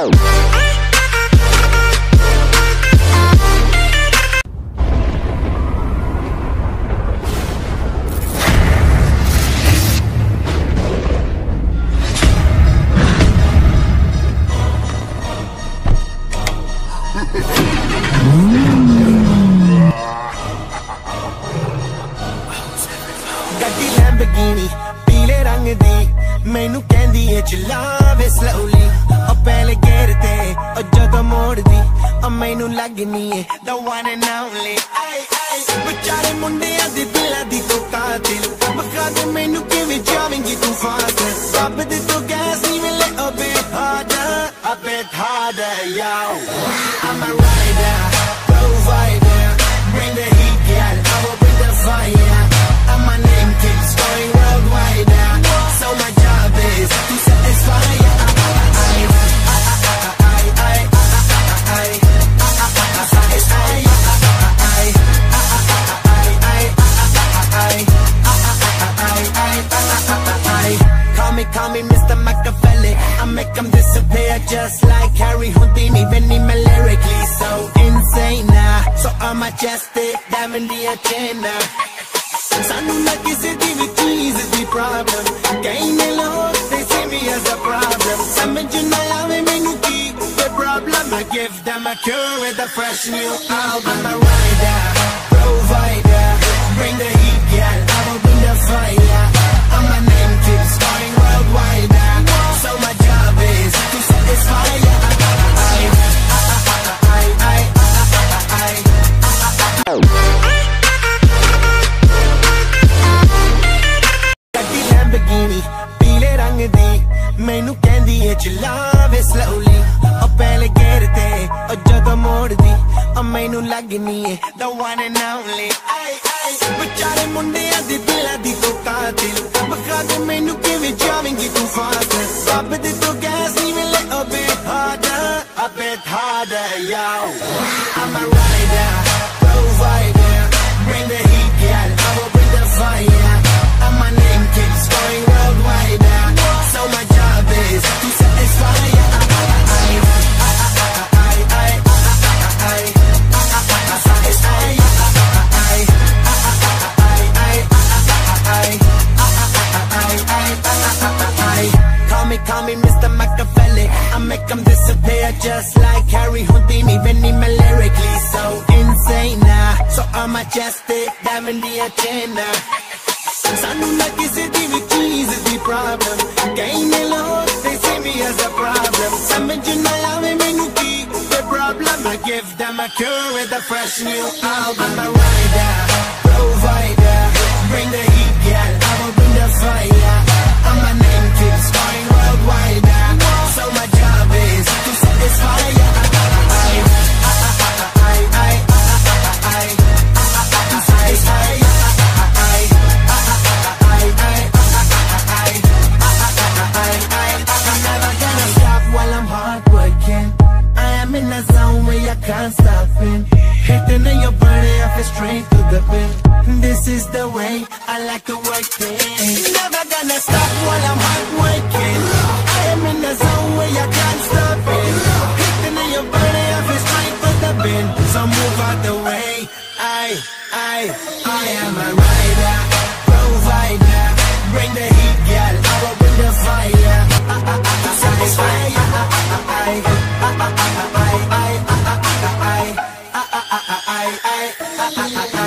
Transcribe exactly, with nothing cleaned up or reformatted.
ਗੱਡੀ ਲੈਂਬਰਗਿਨੀ ਪੀਲੇ ਰੰਗ ਦੀ ਮੈਨੂੰ ਕਹਿੰਦੀ ਏ ਚਲਾਵੇ slowly ਉਹ ਪਹਿਲੇ ਗੇਰ ਤੇ ਉਹ ਜਦੋਂ ਮੋੜਦੀ ਉਹ ਮੈਨੂੰ ਲੱਗਨੀ ਏ the one and only ਵਿਚਾਰੇ ਮੁੰਡਿਆਂ ਦੇ ਦਿਲਾਂ ਦੀ ਤੂੰ ਕਾਤਿਲ ਬਖਾ ਦੇ ਮੈਨੂੰ ਕਿਵੇਂ ਜਾਵੇਂਗੀ ਤੂੰ ਫਾਸਟ ਰੱਬ ਦੇ ਤੂੰ ਗੈਸ ਨਹੀਂ ਮਿਲੇ a bit harder a bit harder yo I'm a rider provider bring the heat girl I will bring the fire and my name keeps going worldwide now so my job is to satisfy I, I, I, I, I, I, Call me, call me Mister Machiavelli I make them disappear just like Harry Houdini Benny me lyrically so insane now So I'm majestic, diamond the agenda Sanu na kisi di vi cheese is the problem Gain me low, they see me as a problem Samajh na aave mainu ki the problem I give them a cure with a fresh new album I'm a rider, provider Bring the heat, girl, I will bring the fire And my name keeps going worldwide now So my job is to satisfy ya ਗੱਡੀ Lamborghini ਪੀਲੇ ਰੰਗ ਦੀ ਮੈਨੂੰ ਕਹਿੰਦੀ ਏ ਚਲਾਵੇ slowly ਉਹ ਪਹਿਲੇ ਗੇਰ ਤੇ ਉਹ ਜਦੋਂ ਮੋੜਦੀ ਉਹ ਮੈਨੂੰ ਲੱਗਨੀ ਏ the one and only ਵਿਚਾਰੇ ਮੁੰਡਿਆਂ ਦੇ ਦਿਲਾਂ ਦੀ ਤੂੰ ਕਾਤਿਲ ਬਖਾ ਦੇ ਮੈਨੂੰ ਕਿਵੇਂ ਜਾਵੇਂਗੀ ਤੂੰ ਫਾਸਟ ਰੱਬ ਦੇ ਤੂੰ ਗੈਸ ਨਹੀਂ ਮਿਲੇ a bit harder a bit harder yo I'm a rider provider bring the heat girl I will bring the fire and my name keeps going worldwide now so my job is to satisfy ya Call me, call me Mister Machiavelli I make them disappear just like Harry Houdini Benny me lyrically so insane now So I'm majestic, diamond the agenda Sanu na kisi di vi cheese is the problem Gain me low, they see me as a problem Samajh na aave mainu ki the problem I give them a cure with a fresh new album I'm a rider, provider Bring the heat, girl, I will bring the fire And my name keeps going worldwide now So my job is to satisfy ya Can't stop it. Hitting in your body, I feel straight to the pin. This is the way I like to work it. Never gonna stop while I'm hard working. I am in the zone where you can't stop it. Hitting in your body, I feel straight to the pin. So move out the way. I, I, I am a rider, provider. Bring the heat, girl. I will bring the fire. I, I, I, satisfy ya. I, I, I, I, I, I, I, I, I, I, I, I, I, I, I, I, I, I,